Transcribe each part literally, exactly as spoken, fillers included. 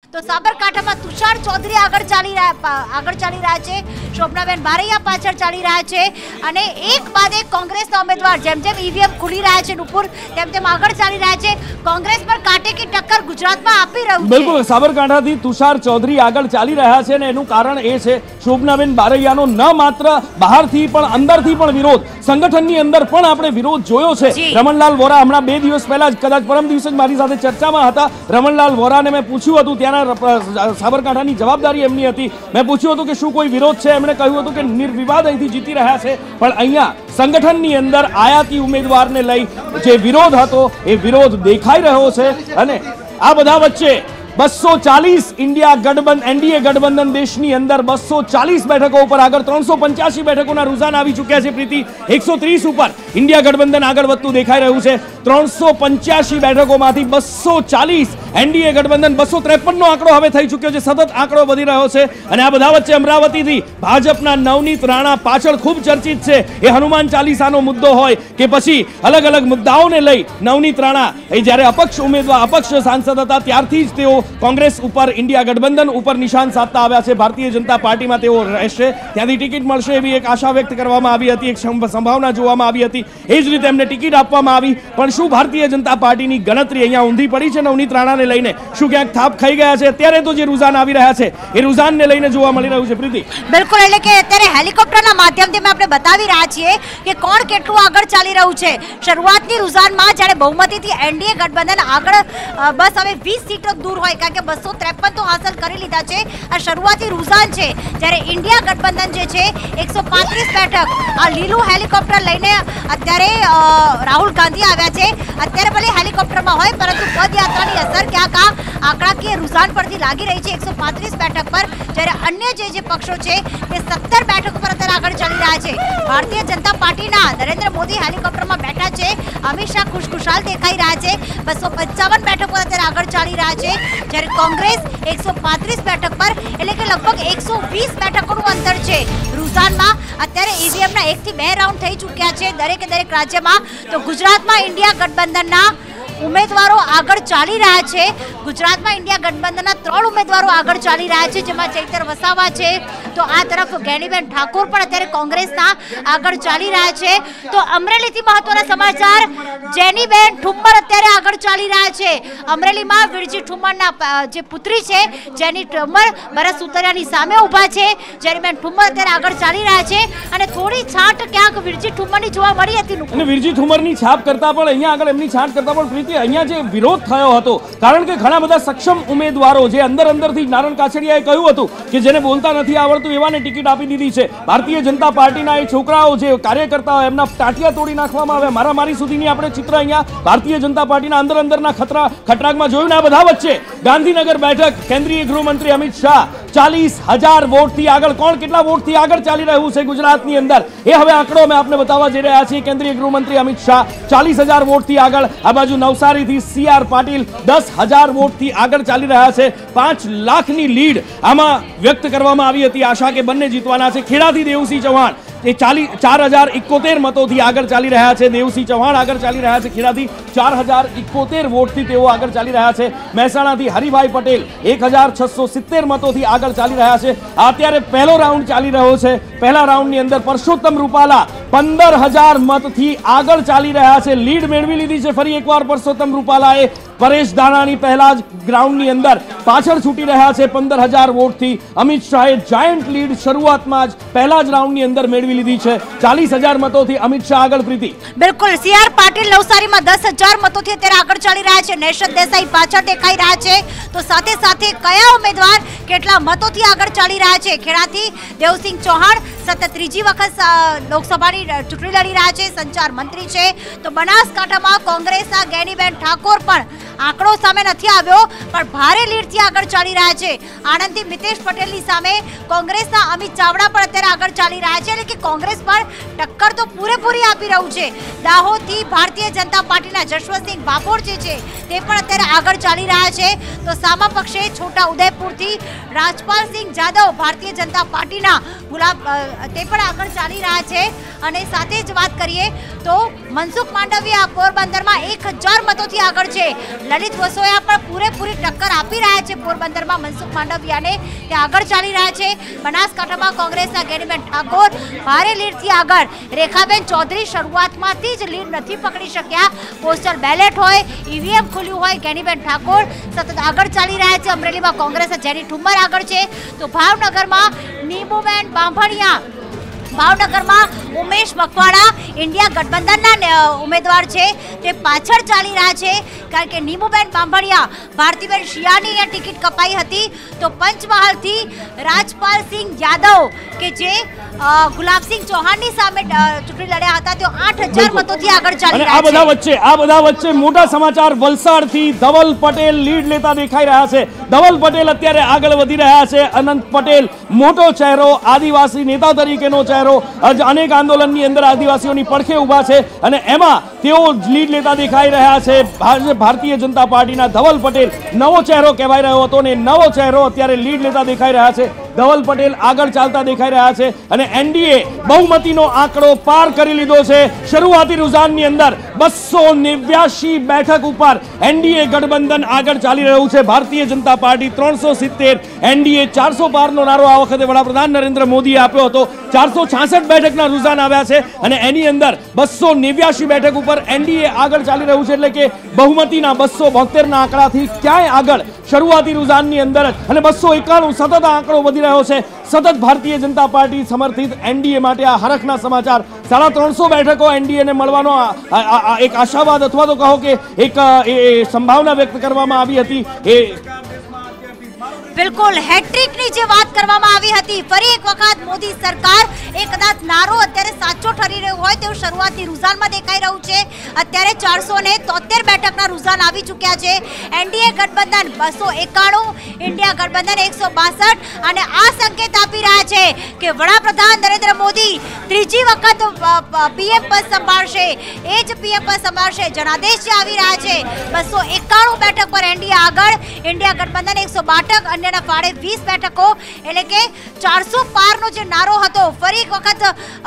तो साबरकांठामां तुषार चौधरी आगळ चाली रह्या आगळ चाली रह्या छे, शोभनाबेन बारैया पाछळ चाली रह्या छे अने एक बाद एक कोंग्रेसना उम्मीदवार जेम जेम ईवीएम खुली रह्या छे नुपुर तेम तेम आगळ चाली रह्या छे। कोंग्रेस पर कांटे की टक्कर गुजरातमां आपी रह्युं छे। बिल्कुल साबरकांठाथी तुषार चौधरी आगळ चाली रह्या छे ने एनुं कारण ए छे शोभनाबेन बारैयानो न मात्र बहारथी पण अंदरथी पण विरोध, संगठननी अंदर पण आपणे विरोध जोयो छे। रमणलाल वोरा हमणां बे दिवस पहेला कदाच परम दिवसे ज मारी साथे चर्चामां हता। रमणलाल वोराने मैं पूछ्युं हतुं त्याना साबरकांठानी जवाबदारी एमनी हती। मैं पूछ्युं हतुं के शुं कोई विरोध छे, एमणे कह्युं हतुं के निर्विवाद અહીંથી જીતી રહ્યા છે, પણ અહીંયા સંગઠનની અંદર આયાતી ઉમેદવારને લઈ જે વિરોધ હતો એ વિરોધ દેખાઈ રહ્યો છે અને આ બધા વચ્ચે બસો ચાલીસ इंडिया गठबंधन एनडीए गठबंधन देशनी अंदर बसो चालीस बैठकों पर आगर त्रणसो पंचासी बैठकों रुझान આવી ચૂક્યા છે। प्रीति એકસો ત્રીસ ઉપર इंडिया गठबंधन आगर વધતું દેખાઈ રહ્યું છે। ત્રણસો પંચ્યાસી બેઠકોમાંથી બસો ચાલીસ एनडीए गठबंधन बसो त्रेपन નો આંકડો હવે થઈ ચૂક્યો છે, સતત આંકડો વધી રહ્યો છે અને આ બધા વચ્ચે અમરાવતીથી ભાજપના નવનીત રાણા પાછળ ખૂબ ચર્ચિત છે। એ હનુમાન ચાલીસાનો મુદ્દો હોય કે પછી અલગ અલગ મુદ્દાઓને લઈ નવનીત રાણા એ જ્યારે અપક્ષ ઉમેદવાર અપક્ષ સાંસદ હતા ત્યારથી જ તેઓ કોંગ્રેસ ઉપર इंडिया गठबंधन ઉપર નિશાન સાધતા આવ્યા છે। ભારતીય જનતા પાર્ટીમાં તેઓ રહેશે, ત્યાંથી ટિકિટ મળશે એવી એક આશા વ્યક્ત કરવામાં આવી હતી, એક સંભાવના જોવામાં આવી હતી। એ જ રીતે એમને ટિકિટ આપવામાં આવી, પણ શું ભારતીય જનતા પાર્ટીની ગણતરી અહીંયા ઊંધી પડી છે નવનીત રાણાને લઈને? શું ક્યાંક થાપ ખાઈ ગયા છે? અત્યારે તો જે રૂઝાન આવી રહ્યા છે એ રૂઝાનને લઈને જોવા મળી રહ્યું છે। પ્રીતિ બિલકુલ, એટલે કે અત્યારે હેલિકોપ્ટરના માધ્યમથી આપણે બતાવી રહ્યા છીએ કે કોણ કેટલું આગળ ચાલી રહ્યું છે। શરૂઆતની રૂઝાનમાં જ્યારે બહુમતીથી એનડીએ ગઠબંધન આગળ બસ હવે વીસ સીટો દૂર હોય, કારણ કે બસો ત્રેપન તો હાંસલ કરી લીધા છે। આ શરૂઆતી રૂઝાન છે, જ્યારે ઇન્ડિયા ગઠબંધન જે છે એકસો પાંત્રીસ બેઠક આ લીલું હેલિકોપ્ટર લઈને અત્યારે રાહુલ ગાંધી આવ્યા છે। અત્યારે ભલે હેલિકોપ્ટરમાં હોય પરંતુ પદયાત્રાની અસર ક્યાંક આ આંકડાકીય રૂઝાન પરથી લાગી રહી છે એકસો પાંત્રીસ બેઠક પર, જ્યારે અન્ય જે જે પક્ષો છે તે સત્તર બેઠકો પર અત્યારે આગળ ચાલી રહ્યા છે। ભારતીય જનતા પાર્ટીના નરેન્દ્ર મોદી હેલિકોપ્ટરમાં બેઠા છે, અમિત શાહ ખુશખુશાલ દેખાઈ રહ્યા છે, બસો પંચાવન બેઠકો પર અત્યારે આગળ ચાલી રહ્યા છે, જ્યારે કોંગ્રેસ એકસો પાંત્રીસ બેઠક પર, એટલે કે લગભગ એકસો વીસ બેઠકોનું અંતર છે રૂઝાનમાં। અત્યારે ઈવીએમના એકથી બે રાઉન્ડ થઈ ચૂક્યા છે દરેકે દરેક રાજ્યમાં। તો ગુજરાતમાં ઇન્ડિયા ગઠબંધનના ઉમેદવારો આગળ ચાલી રહ્યા છે। ગુજરાતમાં ઇન્ડિયા ગઠબંધનના ત્રણ ઉમેદવારો આગળ ચાલી રહ્યા છે, જેમાં ચૈતર વસાવા છે, તો આ તરફ ગેનીબેન ઠાકોર પણ અત્યારે કોંગ્રેસના આગળ ચાલી રહ્યા છે। તો અમરેલીથી મહત્વના સમાચાર, જેનીબેન ઠુમ્મર અત્યારે આગળ ચાલી રહ્યા છે। અમરેલીમાં વિરજી ઠુમ્મરના જે પુત્રી છે જેની ઠુમ્મર ભરત સુતરિયાની સામે ઊભા છે। જેનીબેન ઠુમ્મર અત્યારે આગળ ચાલી રહ્યા છે અને થોડી છાંટ ક્યાંક વિરજી ઠુમ્મરની જોવા મળી હતી અને વિરજી ઠુમ્મરની છાપ કરતા પણ અહીંયા આગળ એમની છાંટ કરતા પણ અહીંયા જે વિરોધ થયો હતો, કારણ કે ઘણા બધા સક્ષમ ઉમેદવારો જે અંદર અંદરથી નારણ કાછડિયાએ કહ્યું હતું કે જેને બોલતા નથી આવડતું એવાને ટિકિટ આપી દીધી છે। ભારતીય જનતા પાર્ટીના એ છોકરાઓ જે કાર્યકર્તાઓ એમના ટાટિયા તોડી નાખવામાં આવ્યા, મારામારી સુધીની આપણે ચિત્ર અહીંયા ભારતીય જનતા પાર્ટીના અંદર અંદરના ખતરા ખટરાગમાં જોયું ને આ બધા વચ્ચે ગાંધીનગર બેઠક કેન્દ્રીય ગૃહમંત્રી અમિત શાહ ચાલીસ હજાર વોટથી આગળ, કોણ કેટલા વોટથી આગળ ચાલી રહ્યું છે ગુજરાતની અંદર એ હવે આંકડો અમે આપને બતાવવા જઈ રહ્યા છીએ। કેન્દ્રીય ગૃહમંત્રી અમિત શાહ ચાલીસ હજાર વોટથી આગળ, આ બાજુ નવસારીથી સી આર પાટીલ દસ હજાર વોટથી આગળ ચાલી રહ્યા છે। પાંચ લાખની લીડ આમાં વ્યક્ત કરવામાં આવી હતી, આશા કે બંને જીતવાના છે। ખેડાથી દેવસિંહ ચૌહાણ એ ચાલી ચાર હજાર ઇકોતેર મતોથી આગળ ચાલી રહ્યા છે। દેવસિંહ ચૌહાણ આગળ ચાલી રહ્યા છે ખેડાથી ચાર હજાર ઇકોતેર વોટથી તેઓ આગળ ચાલી રહ્યા છે। મહેસાણાથી હરિભાઈ પટેલ એક હજાર છસો સિત્તેર મતોથી આગળ ચાલી રહ્યા છે। અત્યારે પહેલો રાઉન્ડ ચાલી રહ્યો છે। પહેલા રાઉન્ડની અંદર પરસોત્તમ રૂપાલા પંદર હજાર મતથી આગળ ચાલી રહ્યા છે, લીડ મેળવી લીધી છે ફરી એકવાર પરસોત્તમ રૂપાલાએ। પરેશ ધાનાણી પહેલા જ ગ્રાઉન્ડની અંદર પાછળ છૂટી રહ્યા છે પંદર હજાર વોટથી। અમિત શાહે જાયન્ટ લીડ શરૂઆતમાં જ પહેલા જ રાઉન્ડની અંદર મેળવી લીધી છે, ચાલીસ હજાર મતોથી અમિત શાહ આગળ। પ્રીતિ બિલકુલ, સી આર પાટીલ નવસારીમાં દસ હજાર મતોથી અત્યારે આગળ ચાલી રહ્યા છે, નેશદ દેસાઈ પાછળ દેખાઈ રહ્યા છે। તો સાથે સાથે કયા ઉમેદવાર કેટલા મતોથી આગળ ચાલી રહ્યા છે? ખેડાથી દેવસિંહ ચૌહાણ સતત ત્રીજી વખત લોકસભાની ચૂંટણી લડી રહ્યા છે, સંચાર મંત્રી છે। તો બનાસકાંઠામાં કોંગ્રેસના ગેનીબેન ઠાકોર પણ આંકડો સામે નથી આવ્યો પણ ભારે લીડથી આગળ ચાલી રહ્યા છે। આણંદથી મિતેશ પટેલની સામે કોંગ્રેસના અમિત ચાવડા પણ અત્યારે આગળ ચાલી રહ્યા છે, એટલે કે કોંગ્રેસ પર ટક્કર તો પૂરેપૂરી આપી રહ્યું છે। દાહોદથી ભારતીય જનતા પાર્ટીના જશવંતસિંહ ભાભોર જે છે તે પણ અત્યારે આગળ ચાલી રહ્યા છે। તો સામા પક્ષે છોટા ઉદેપુરથી રાજપાલસિંહ જાદવ ભારતીય જનતા પાર્ટીના ગુલાબ તે પણ આગળ ચાલી રહ્યા છે અને સાથે જ વાત કરીએ તો મનસુખ માંડવિયા પોરબંદરમાં એક હજાર મતોથી આગળ છે. લલિત વસોયા પણ પૂરેપૂરી ટક્કર આપી રહ્યા છે પોરબંદરમાં મનસુખ માંડવિયાને, તે આગળ ચાલી રહ્યા છે. બનાસકાંઠામાં કોંગ્રેસના ગેનીબેન ઠાકોર ભારે લીડથી આગળ. રેખાબેન ચૌધરી શરૂઆતમાંથી જ લીડ નથી પકડી શક્યા. પોસ્ટલ બેલેટ હોય, ઈવીએમ ખુલ્યું હોય, ગેનીબેન ઠાકોર સતત આગળ ચાલી રહ્યા છે. અમરેલીમાં કોંગ્રેસના જેની ઠુમ્મર આગળ છે. તો ભાવનગરમાં નીમુબેન બાંભણિયા, ભાવનગરમાં ઉમેશ મકવાણા ઇન્ડિયા ગઠબંધનના ઉમેદવાર છે, તે પાછળ ચાલી રહ્યા છે કારણ કે નીમુબેન બાંભણિયા ભારતીબેન શિયાની અહીંયા ટિકિટ કપાઈ હતી. તો પંચમહાલથી રાજપાલસિંહ યાદવ કે જે ગુલાબસિંહ ચૌહાણની સામે ચૂંટણી લડ્યા હતા તેઓ આઠ હજાર મતોથી આગળ ચાલી રહ્યા છે. આ બધા વચ્ચે આ બધા વચ્ચે મોટા સમાચાર વલસાડથી ધવલ પટેલ લીડ લેતા દેખાઈ રહ્યા છે. ધવલ પટેલ અત્યારે આગળ વધી રહ્યા છે. અનંત પટેલ મોટો ચહેરો, આદિવાસી નેતા તરીકેનો ચહેરો, અનેક આંદોલનની અંદર આદિવાસીઓની પડખે ઊભા છે અને એમાં તેઓ લીડ લેતા દેખાઈ રહ્યા છે. ભારતીય જનતા પાર્ટીના ધવલ પટેલ નવો ચહેરો કહેવાય રહ્યો હતો ને નવો ચહેરો અત્યારે લીડ લેતા દેખાઈ રહ્યા છે. ધવલ પટેલ આગળ ચાલતા દેખાઈ રહ્યા છે અને એનડીએ બહુમતીનો આંકડો પાર કરી લીધો છે. શરૂઆતી રુઝાનની અંદર બસો નેવ્યાસી બેઠક ઉપર એનડીએ ગઠબંધન આગળ ચાલી રહ્યું છે. ભારતીય જનતા પાર્ટી ત્રણસો સિત્તેર, એનડીએ ચારસો પારનો નારો આ વખતે વડાપ્રધાન નરેન્દ્ર મોદીએ આપ્યો હતો. ચારસો છાસઠ બેઠકના રુઝાન આવ્યા છે અને એની અંદર બસો નેવ્યાસી બેઠક ઉપર એનડીએ આગળ ચાલી રહ્યું છે. એટલે કે બહુમતીના બસો બોતેરના આંકડાથી ક્યાંય આગળ શરૂઆતી રુઝાનની અંદર જ અને બસો એકાણું સતત આંકડો વધી રહ્યો છે. સતત ભારતીય જનતા પાર્ટી સમર્થિત એનડીએ માટે આ હરખના સમાચાર. સાડા ત્રણસો બેઠકો એનડીએને મળવાનો એક આશાવાદ અથવા તો કહો કે એક સંભાવના વ્યક્ત કરવામાં આવી હતી. એ બિલકુલ હેટ્રિકની જે વાત કરવામાં આવી હતી, ફરી એક વખત મોદી સરકાર, એ કદાચ નારો અત્યારે સાચો ઠરી રહ્યો હોય તેવું શરૂઆતની રુઝાનમાં દેખાઈ રહ્યું છે. અત્યારે ચારસો ને તોતેર બેઠકના રુઝાન આવી ચૂક્યા છે. એનડીએ ગઠબંધન બસો એકાણું, ઇન્ડિયા ગઠબંધન એકસો બાસઠ અને આ સંકેત આપી રહ્યા છે કે વડાપ્રધાન નરેન્દ્ર મોદી ત્રીજી વખત પીએમ પદ સંભાળશે, એ જ પીએમ પદ સંભાળશે. જનાદેશ જે આવી રહ્યા છે બસો એકાણું બેઠક પર એનડીએ આગળ, ઇન્ડિયા ગઠબંધન એકસો બાસઠ, અન્યના ફાળે વીસ બેઠકો. એટલે કે ચારસો પારનો જે નારો હતો, ફરી એક વખત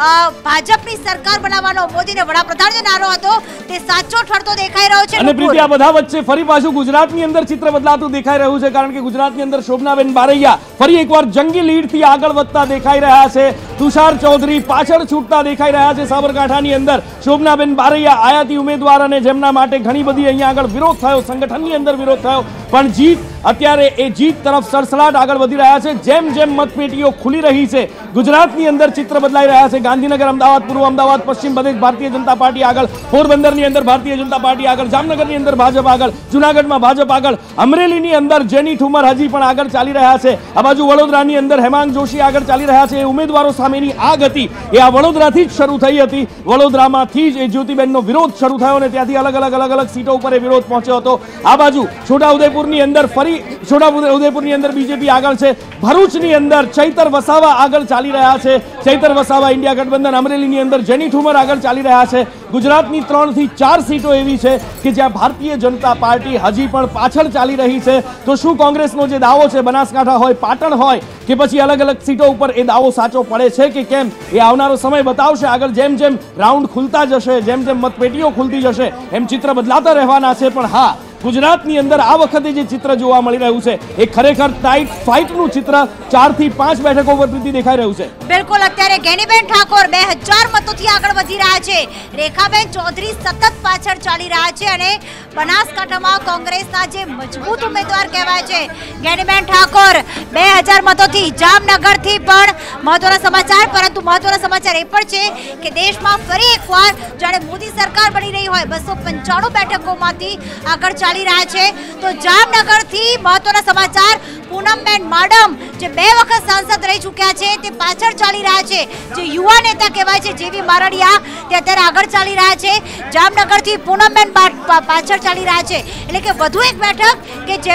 ભાજપની સરકાર બનાવવાનો મોદીને વડાપ્રધાન જે નારો હતો તે સાચો ઠરતો દેખાઈ રહ્યો છે. અને પ્રીતિ, આ બધા વચ્ચે ફરી પાછું ગુજરાતની અંદર ચિત્ર બદલાતું દેખાઈ રહ્યું છે કારણ કે ગુજરાતની અંદર શોભનાબેન બારૈયા ફરી એકવાર જંગી લીડથી આગળ વધતા દેખાઈ રહ્યા છે. તુષાર ચૌધરી પાછળ છૂટતા દેખાઈ રહ્યા છે. સાબરકાંઠાની અંદર શોભનાબેન બારૈયા આયાતી ઉમેદવાર અને જેમના માટે ઘણી બધી અહીંયા આગળ વિરોધ થયો, સંગઠનની અંદર વિરોધ થયો, પણ જીત અત્યારે એ જીત તરફ સરસલાટ આગળ વધી રહ્યા છે. જેમ જેમ મતપેટીઓ ખુલી રહી છે ગુજરાતની અંદર ચિત્ર બદલાઈ રહ્યા છે. ગાંધીનગર, અમદાવાદ, પૂર્વ અમદાવાદ, પશ્ચિમ પ્રદેશ ભારતીય જનતા પાર્ટી આગળ, પોરબંદરની અંદર ભારતીય જનતા પાર્ટી આગળ, જામનગરની અંદર ભાજપ આગળ, જુનાગઢમાં ભાજપ આગળ, અમરેલીની અંદર જેની ઠુમર હજી પણ આગળ ચાલી રહ્યા છે. આ બાજુ વડોદરાની અંદર હેમાંગ જોશી આગળ ચાલી રહ્યા છે. એ ઉમેદવારો સામેની આ ગતિ એ આ વડોદરાથી જ શરૂ થઈ હતી. વડોદરામાંથી જ એ જ્યોતિબેનનો વિરોધ શરૂ થયો અને ત્યાંથી અલગ અલગ અલગ અલગ સીટો ઉપર એ વિરોધ પહોંચ્યો હતો. આ બાજુ છોટાઉદેપુરની અંદર ફરી છોટાઉદેપુરની અંદર બીજેપી આગળ છે. ભરૂચની અંદર ચૈતર વસાવા આગળ ચાલી રહ્યા છે. ચૈતર વસાવા ઇન્ડિયા ગઠબંધન, અમરેલીની અંદર જેની ઠુમર આગળ ચાલી રહ્યા છે. ગુજરાતની ત્રણ થી ચાર સીટો એવી છે કે જ્યાં ભારતીય જનતા પાર્ટી હજી પણ પાછળ ચાલી રહી છે. તો શું કોંગ્રેસનો જે દાવો છે બનાસકાંઠા હોય, પાટણ હોય કે પછી અલગ અલગ સીટો ઉપર એ દાવો સાચો પડે છે કે કેમ, એ આવનારો સમય બતાવશે. આગળ જેમ જેમ રાઉન્ડ ખુલતા જશે, જેમ જેમ મતપેટીઓ ખુલતી જશે એમ ચિત્ર બદલાતા રહેવાના છે. પણ હા, ગુજરાતની અંદર આ વખતે જે ચિત્ર જોવા મળી રહ્યું છે એ ખરેખર ટાઈટ ફાઇટનું ચિત્ર ચાર થી પાંચ બેઠકો પર પ્રીતિ દેખાઈ રહ્યું છે. બિલકુલ અત્યારે ગેનીબેન ઠાકોર બે હજાર મતોથી આગળ વધી રહ્યા છે. રેખાબેન ચૌધરી સતત પાછળ ચાલી રહ્યા છે અને બનાસકાંઠામાં કોંગ્રેસના જે મજબૂત ઉમેદવાર કહેવાય છે ગેનીબેન ઠાકોર બે હજાર મતોથી. જામનગરથી પણ મહત્વના સમાચાર, પરંતુ મહત્વના સમાચાર એ પણ છે કે દેશમાં ફરી એકવાર જાણે મોદી સરકાર બની રહી હોય બસો પંચાણું બેઠકોમાંથી આગળ ચાલી રહ્યા છે. તો જામનગરથી મહત્વના સમાચાર, પૂનમબેન માડમ જે બે વખત સાંસદ રહી ચૂક્યા છે તે પાછળ ચાલી રહ્યા છે. જે યુવા નેતા કહેવાય છે જેવી મારડિયા તે અત્યારે આગળ ચાલી રહ્યા છે. જામનગરથી પૂનમબેન પાછળ ચાલી રહ્યા છે. એટલે કે વધુ એક બેઠક કે જેમાં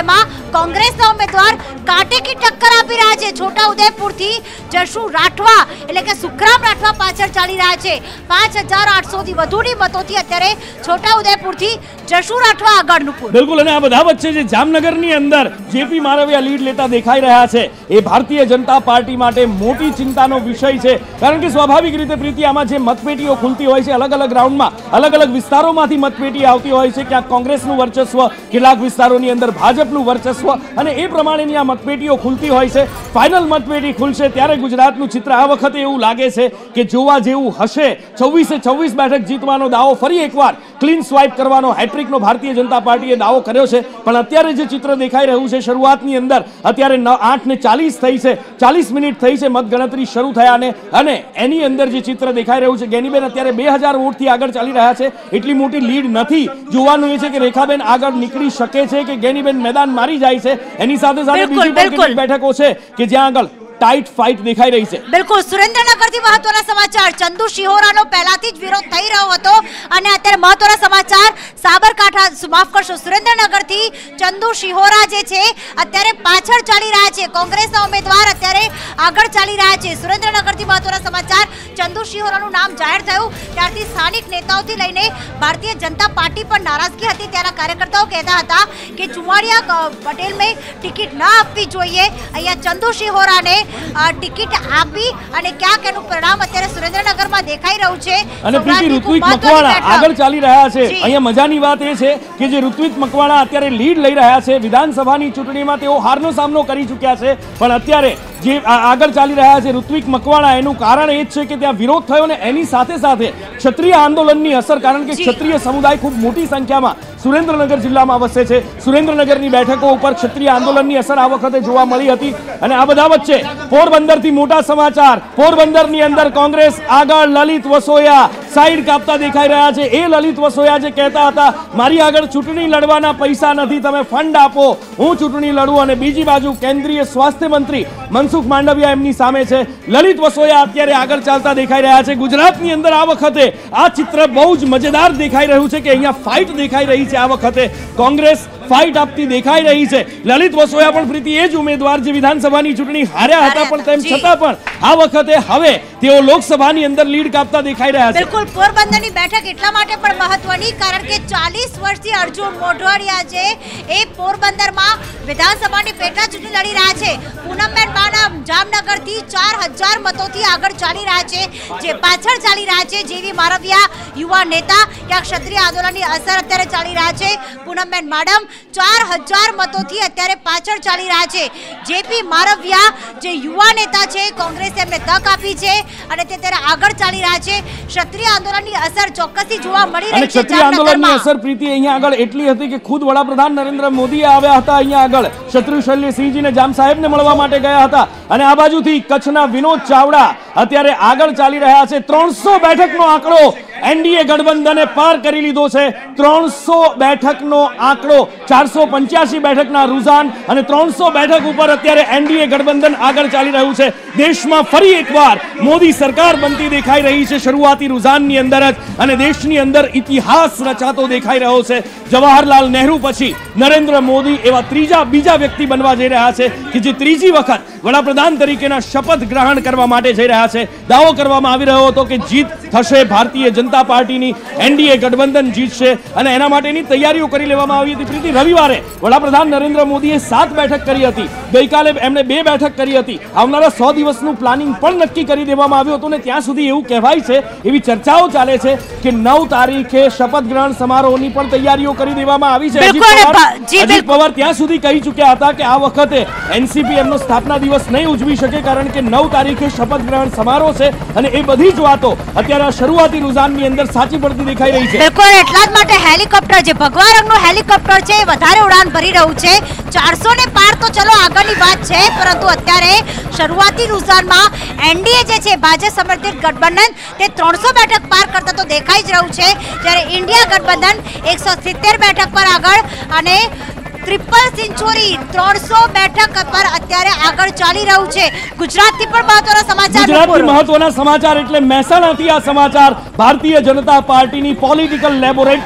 કોંગ્રેસના ઉમેદવાર કાંટે કી ટક્કર આપી રહ્યા છે। છોટાઉદેપુરથી જશુ રાઠવા એટલે કે સુખરામ રાઠવા પાછળ ચાલી રહ્યા છે। પાંચ હજાર આઠસો થી વધુની મતોથી અત્યારે છોટાઉદેપુરથી જશુ રાઠવા આગળનું। બિલકુલ, અને આ બધા વચ્ચે જે જામનગરની અંદર જેપી મારવિયા લીડ લેતા દેખાઈ રહ્યા છે એ ભારતીય જનતા પાર્ટી માટે મોટી ચિંતાનો વિષય છે, કારણ કે સ્વાભાવિક રીતે પ્રીતિ આમાં જે મતપેટીઓ ખુલતી હોય છે અલગ અલગ રાઉન્ડમાં અલગ અલગ વિસ્તારોમાંથી મતપેટી આવતી હોય છે, ક્યાંક કોંગ્રેસનું વર્ચસ્વ, કેટલાક વિસ્તારોની અંદર ભાજપનું વર્ચસ્વ, અને એ પ્રમાણેની આ મતપેટીઓ ખુલતી હોય છે। ફાઇનલ મતપેટી ખુલશે ત્યારે ગુજરાતનું ચિત્ર આ વખતે એવું લાગે છે કે જોવા જેવું હશે। છવ્વીસે છવ્વીસ બેઠક જીતવાનો દાવો ફરી એકવાર ક્લીન સ્વાઇપ કરવાનો હેટ્રિકનો ભારતીય જનતા પાર્ટીએ દાવો કર્યો છે, પણ અત્યારે જે ચિત્ર દેખાઈ રહ્યું છે શરૂઆતની અંદર અત્યારે આઠ ને ચાલીસ થઈ છે, ચાલીસ મિનિટ થઈ છે મતગણતરી શરૂ થયાને, અને એની અંદર જે ચિત્ર દેખાઈ રહ્યું છે ગેનીબેન અત્યારે બે હજાર વોટથી આગળ ચાલી રહ્યા છે। એટલી મોટી લીડ નથી। જોવાનું એ છે કે રેખાબેન આગળ નીકળી શકે છે કે ગેનીબેન મેદાન મારી જાય છે। એની સાથે સાથે બીજી પણ કેટલીક બેઠકો છે કે જ્યાં આગળ टाइट फाइट दिखाई रही है। बिल्कुल, सुरेन्द्रनगरથી મહત્વના સમાચાર। ચંદુ શિહોરાનો પહેલાથી જ વિરોધ થઈ રહ્યો હતો અને અત્યારે મહત્વના સમાચાર સાબરકાંઠા માફ કરશો સુરેન્દ્રનગરથી ચંદુ શિહોરા જે છે અત્યારે પાછળ ચાલી રહ્યા છે। કોંગ્રેસના ઉમેદવાર અત્યારે આગળ ચાલી રહ્યા છે। સુરેન્દ્રનગરથી મહત્વના સમાચાર। ચંદુ શિહોરાનું નામ જાહેર થયું ત્યારથી સ્થાનિક નેતાઓથી લઈને ભારતીય જનતા પાર્ટી પર નારાજગી હતી। ત્યાંના કાર્યકર્તાઓ કહેતા હતા કે ચુમાડિયા પટેલને ટિકિટ ન આપવી જોઈએ। અહીંયા ચંદુ શિહોરાને ટિકિટ આપી અને ક્યાંક એનું પરિણામ અત્યારે સુરેન્દ્રનગરમાં દેખાઈ રહ્યું છે। અને પ્રીતિ ઋત્વિક મકવાણા આગળ ચાલી રહ્યા છે। અહીંયા મજાની વાત એ છે કે જે ઋત્વિક મકવાણા અત્યારે લીડ લઈ રહ્યા છે। વિધાનસભાની ચૂંટણીમાં તેઓ હારનો સામનો કરી ચૂક્યા છે, પણ અત્યારે જે આગળ ચાલી રહ્યા છે ઋત્વિક મકવાણા, એનું કારણ એ જ છે કે ત્યાં વિરોધ થયો ને એની સાથે સાથે ક્ષત્રિય આંદોલનની અસર, કારણ કે ક્ષત્રિય સમુદાય ખૂબ મોટી સંખ્યામાં સુરેન્દ્રનગર જિલ્લામાં વસે છે। સુરેન્દ્રનગરની બેઠકો ઉપર ક્ષત્રિય આંદોલનની અસર આ વખતે જોવા મળી હતી। અને આ બધા વચ્ચે પોરબંદરથી મોટા સમાચાર। પોરબંદરની અંદર કોંગ્રેસ આગળ લલિત વસોયા સાઈડ કાપતા દેખાઈ રહ્યા છે। એ લલિત વસોયા જે કહેતા હતા મારી આગળ ચૂંટણી લડવાના પૈસા નથી, તમે ફંડ આપો, હું ચૂંટણી લડું, અને બીજી બાજુ કેન્દ્રીય સ્વાસ્થ્ય મંત્રી મનસુખ માંડવિયા એમની સામે છે। લલિત વસોયા અત્યારે આગળ ચાલતા દેખાઈ રહ્યા છે। ગુજરાતની અંદર આ વખતે આ ચિત્ર બહુ જ મજેદાર દેખાઈ રહ્યું છે કે અહીંયા ફાઇટ દેખાઈ રહી છે। આ વખતે કોંગ્રેસ ફાઇટ આપતી દેખાઈ રહી છે। લલિત વસોયા પણ પ્રીતિ એ જ ઉમેદવાર જે વિધાનસભાની ચૂંટણી હાર્યા હતા, પણ તેમ છતાં પણ આ વખતે હવે તેઓ લોકસભાની અંદર લીડ કાપતા દેખાઈ રહ્યા છે। બિલકુલ, પોરબંદરની બેઠક એટલા માટે પણ મહત્વની કારણ કે ચાલીસ વર્ષથી અર્જુન મોઢવાડિયા છે એ પોરબંદરમાં વિધાનસભાની પેટા ચૂંટણી લડી રહ્યા છે। પૂનમબેન બાના જામનગરથી ચાર હજાર મતોથી આગળ ચાલી રહ્યા છે, જે પાછળ ચાલી રહ્યા છે જેવી મારવિયા યુવા નેતા, ક્યાંક ક્ષત્રિય આંદોલનની અસર અત્યારે ચાલી રહ્યા છે। પૂનમબેન માડમ ચાર હજાર મતોથી અત્યારે પાછળ ચાલી રહ્યા છે। જેપી મારવિયા જે યુવા નેતા છે કોંગ્રેસે એમને તક આપી છે અને તે ત્યારે આગળ ચાલી રહ્યા છે। ક્ષત્રિય આંદોલનની અસર ચોક્કસથી જોવા મળી રહી છે। ક્ષત્રિય આંદોલનની અસર પ્રીતિ અહીંયા આગળ એટલી હતી કે ખુદ વડાપ્રધાન નરેન્દ્ર મોદી આવ્યા હતા અહીંયા આગળ શત્રુ શલ્યસિંહજીને જામ સાહેબને મળવા માટે ગયા હતા, અને આ બાજુથી કચ્છના વિનોદ ચાવડા અત્યારે આગળ ચાલી રહ્યા છે। ત્રણસો બેઠકનો આંકડો એનડીએ ગઠબંધને પાર કરી લીધો છે। ત્રણસો બેઠકનો આંકડો, ચારસો પંચ્યાસી બેઠકના રૂઝાન અને ત્રણસો બેઠક ઉપર અત્યારે એનડીએ ગઠબંધન આગળ ચાલી રહ્યું છે। દેશમાં ફરી એકવાર મોદી સરકાર બનતી દેખાઈ રહી છે શરૂઆતી રૂઝાનની અંદર જ, અને દેશની અંદર ઇતિહાસ રચાતો દેખાઈ રહ્યો છે। જવાહરલાલ નહેરુ પછી નરેન્દ્ર મોદી એવા ત્રીજા બીજા વ્યક્તિ બનવા જઈ રહ્યા છે કે જે ત્રીજી વખત વડાપ્રધાન તરીકેના શપથ ગ્રહણ કરવા માટે જઈ રહ્યા છે। દાવો કરવામાં આવી રહ્યો હતો કે જીત થશે ભારતીય જનતા પાર્ટીની, એનડીએ ગઠબંધન જીતશે, અને એના માટેની તૈયારીઓ કરી લેવામાં આવી હતી। પ્રીતિ, રવિવારે વડાપ્રધાન નરેન્દ્ર મોદીએ સાત બેઠક કરી હતી, ગઈકાલે એમણે બે બેઠક કરી હતી। આવનારા સો દિવસનું પ્લાનિંગ પણ નક્કી કરી દેવામાં આવ્યું હતું, ને ત્યાં સુધી એવું કહેવાય છે, એવી ચર્ચાઓ ચાલે છે કે નવ તારીખે શપથ ગ્રહણ સમારોહની પણ તૈયારીઓ કરી દેવામાં આવી છે। અજીત પવાર ત્યાં સુધી કહી ચૂક્યા હતા કે આ વખતે એનસીપી એમનો સ્થાપના દિવસ નહીં ઉજવી શકે, કારણ કે નવ તારીખે શપથ ગ્રહણ સમારોહ છે, અને એ બધી જ વાતો અત્યારે શરૂઆતી રૂઝાનની અંદર સાચી પડતી દેખાઈ રહી છે। બિલકુલ, એટલા જ માટે હેલિકોપ્ટર જે ભગવા રંગનું હેલિકોપ્ટર છે એ વધારે ઉડાન ભરી રહ્યું છે। ચારસો ને પાર તો ચલો આગળની વાત છે, પરંતુ અત્યારે શરૂઆતી રૂઝાનમાં એનડીએ જે છે ભાજપ સમર્થિત ગઠબંધન તે ત્રણસો બેઠક પાર કરતા તો દેખાઈ જ રહ્યું છે, જ્યારે ઇન્ડિયા ગઠબંધન એકસો સિત્તેર બેઠક પર આગળ અને ટ્રિપલ સેન્ચુરી ત્રણસો બેઠક પર અત્યારે આગળ ચાલી રહ્યું છે। ગુજરાતથી પણ મહત્વના સમાચાર ગુજરાતથી મહત્વના સમાચાર એટલે મહેસાણાથી આ સમાચાર। ભારતીય જનતા પાર્ટીની પોલિટિકલ લેબોરેટરી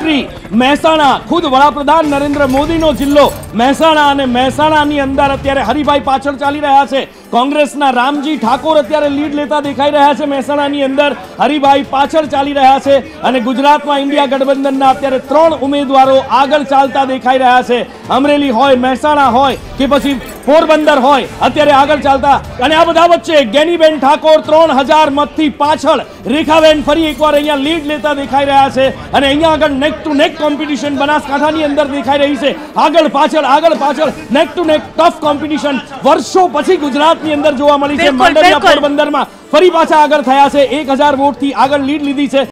મહેસાણા, ખુદ વડાપ્રધાન નરેન્દ્ર મોદીનો જિલ્લો મહેસાણા, અને મહેસાણાની અંદર અત્યારે હરિભાઈ પાછળ ચાલી રહ્યા છે. કોંગ્રેસના રામજી ઠાકોર અત્યારે લીડ લેતા દેખાઈ રહ્યા છે. મહેસાણાની અંદર હરિભાઈ પાછળ ચાલી રહ્યા છે અને ગુજરાતમાં ઇન્ડિયા ગઠબંધનના અત્યારે ત્રણ ઉમેદવારો આગળ ચાલતા દેખાઈ રહ્યા છે. અમરેલી હોય, મહેસાણા હોય કે પછી પોરબંદર હોય, અત્યારે આગળ ચાલતા. અને આ બધા વચ્ચે ગેનીબેન ઠાકોર ત્રણ હજાર મતથી પાછળ, રેખાબેન ફરી એકવાર અહીંયા લીડ લેતા દેખાઈ રહ્યા છે. અને અહીંયા આગળ નેક ટુ નેક કોમ્પિટિશન બનાસકાંઠાની અંદર દેખાઈ રહી છે. આગળ પાછળ આગળ પાછળ નેક ટુ નેક ટફ કોમ્પિટિશન વર્ષો પછી ગુજરાતની અંદર જોવા મળી છે. માંડવિયા પોરબંદરમાં ફરી પાછા આગળ થયા છે. એક હજાર વોટથી આગળ લીડ લીધી છે.